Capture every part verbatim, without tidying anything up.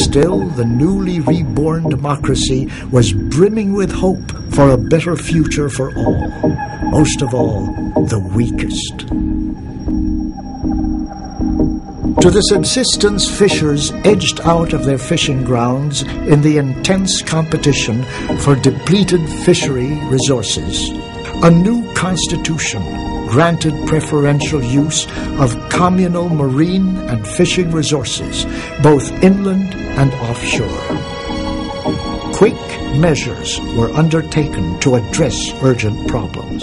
Still, the newly reborn democracy was brimming with hope for a better future for all, most of all, the weakest. To the subsistence fishers edged out of their fishing grounds in the intense competition for depleted fishery resources, a new constitution granted preferential use of communal marine and fishing resources, both inland and offshore. Quick measures were undertaken to address urgent problems.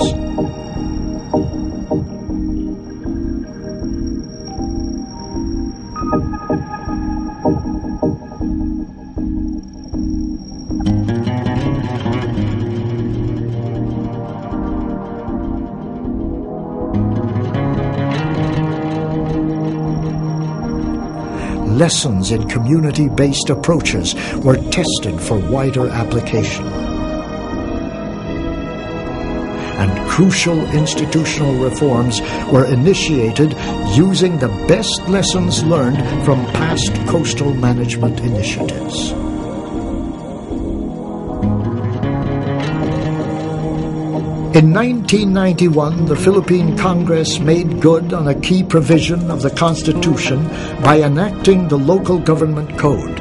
Lessons in community-based approaches were tested for wider application. And crucial institutional reforms were initiated using the best lessons learned from past coastal management initiatives. In nineteen ninety-one, the Philippine Congress made good on a key provision of the Constitution by enacting the Local Government Code.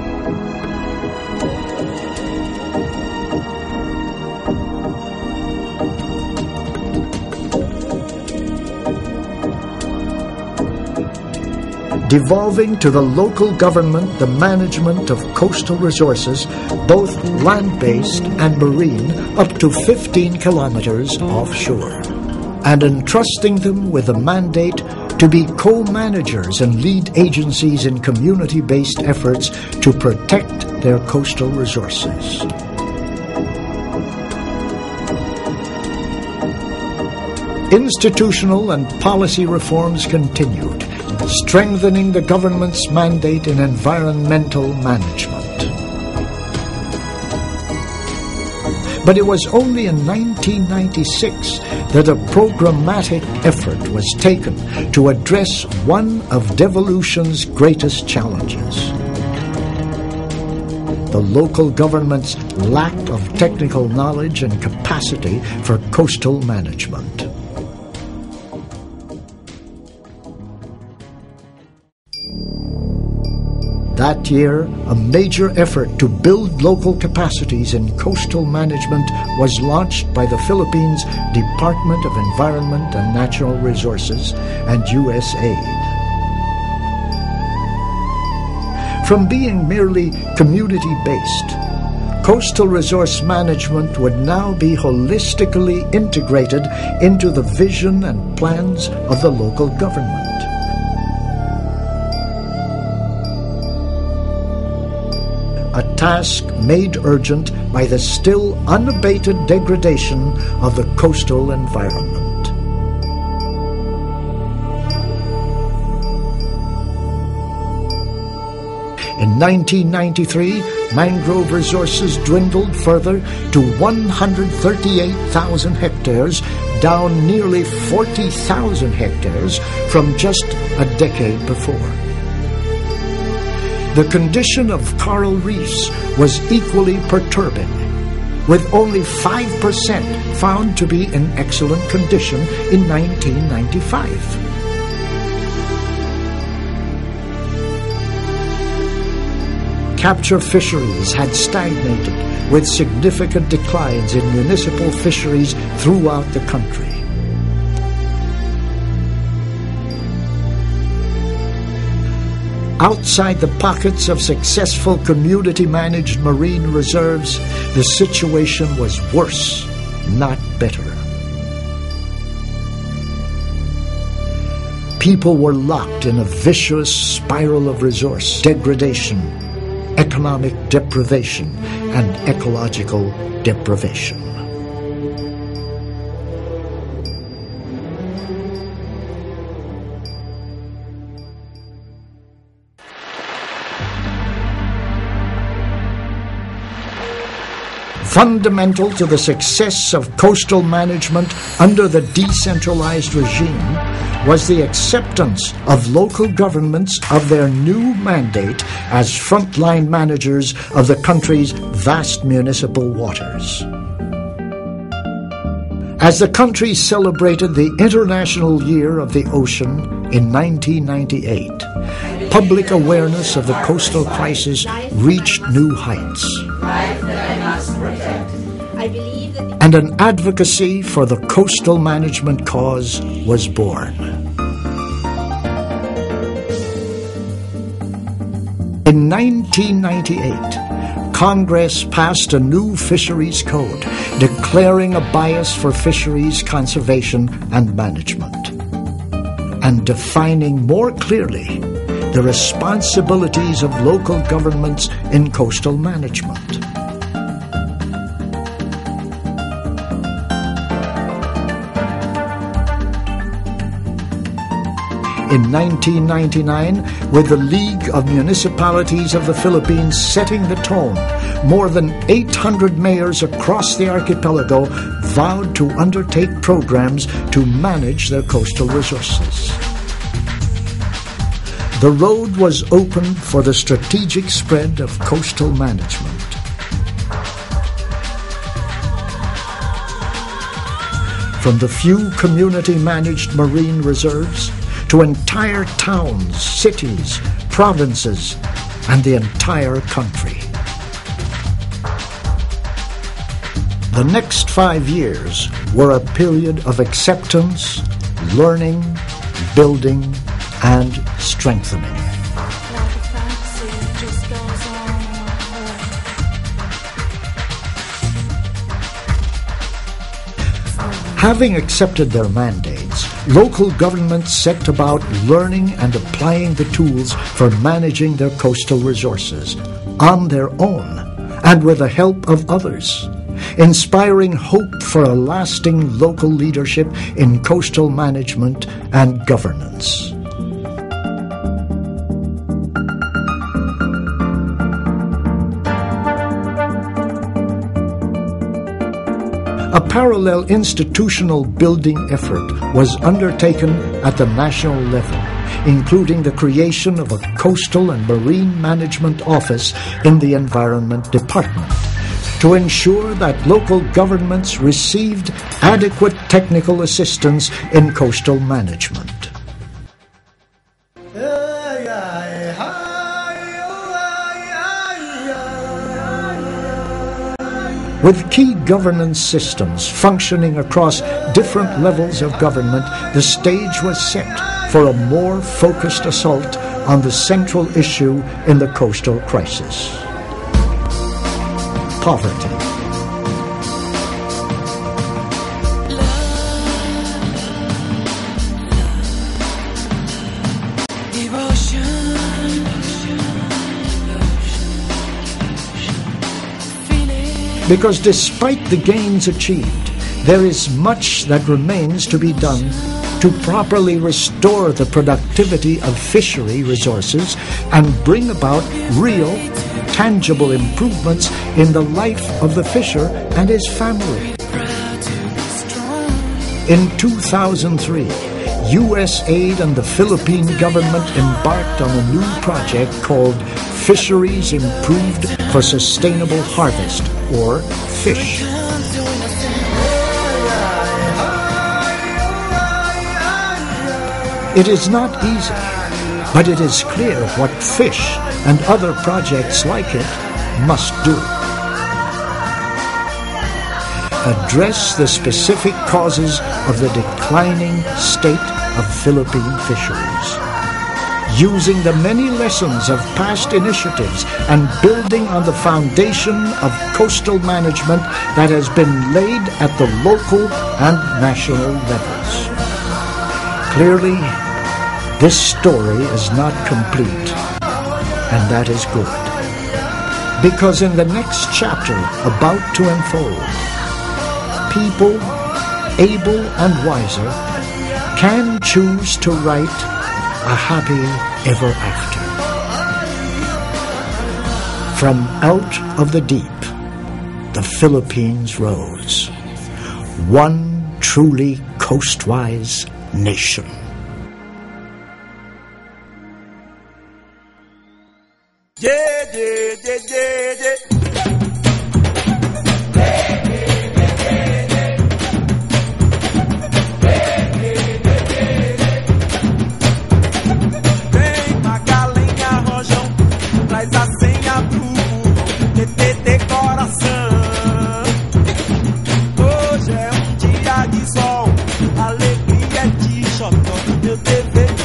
Devolving to the local government the management of coastal resources, both land-based and marine, up to fifteen kilometers offshore, and entrusting them with the mandate to be co-managers and lead agencies in community-based efforts to protect their coastal resources. Institutional and policy reforms continued, strengthening the government's mandate in environmental management. But it was only in nineteen ninety-six that a programmatic effort was taken to address one of devolution's greatest challenges: the local government's lack of technical knowledge and capacity for coastal management. That year, a major effort to build local capacities in coastal management was launched by the Philippines Department of Environment and Natural Resources and U S A I D. From being merely community-based, coastal resource management would now be holistically integrated into the vision and plans of the local government. A task made urgent by the still unabated degradation of the coastal environment. In nineteen ninety-three, mangrove resources dwindled further to one hundred thirty-eight thousand hectares, down nearly forty thousand hectares from just a decade before. The condition of coral reefs was equally perturbing, with only five percent found to be in excellent condition in nineteen ninety-five. Capture fisheries had stagnated, with significant declines in municipal fisheries throughout the country. Outside the pockets of successful community-managed marine reserves, the situation was worse, not better. People were locked in a vicious spiral of resource degradation, economic deprivation, and ecological deprivation. Fundamental to the success of coastal management under the decentralized regime was the acceptance of local governments of their new mandate as frontline managers of the country's vast municipal waters. As the country celebrated the International Year of the Ocean in nineteen ninety-eight, public awareness of the coastal crisis reached new heights, and an advocacy for the coastal management cause was born. In nineteen ninety-eight, Congress passed a new fisheries code declaring a bias for fisheries conservation and management, and defining more clearly the responsibilities of local governments in coastal management. In nineteen ninety-nine, with the League of Municipalities of the Philippines setting the tone, more than eight hundred mayors across the archipelago vowed to undertake programs to manage their coastal resources. The road was opened for the strategic spread of coastal management. From the few community-managed marine reserves to entire towns, cities, provinces, and the entire country. The next five years were a period of acceptance, learning, building, and strengthening. Having accepted their mandates, local governments set about learning and applying the tools for managing their coastal resources on their own and with the help of others, inspiring hope for a lasting local leadership in coastal management and governance. A parallel institutional building effort was undertaken at the national level, including the creation of a Coastal and Marine Management Office in the Environment Department, to ensure that local governments received adequate technical assistance in coastal management. With key governance systems functioning across different levels of government, the stage was set for a more focused assault on the central issue in the coastal crisis: poverty. Because despite the gains achieved, there is much that remains to be done to properly restore the productivity of fishery resources and bring about real, tangible improvements in the life of the fisher and his family. In two thousand three, U S A I D and the Philippine government embarked on a new project called Fisheries Improved for Sustainable Harvest, or FISH. It is not easy, but it is clear what FISH and other projects like it must do. Address the specific causes of the declining state of Philippine fisheries, using the many lessons of past initiatives and building on the foundation of coastal management that has been laid at the local and national levels. Clearly, this story is not complete, and that is good, because in the next chapter about to unfold, people, able and wiser, can choose to write a happy ever after. From out of the deep, the Philippines rose, one truly coastwise nation. dê, dê, dê, dê. Traz a senha do T T T coração. Hoje é um dia de sol, alegria de xodó. Meu T V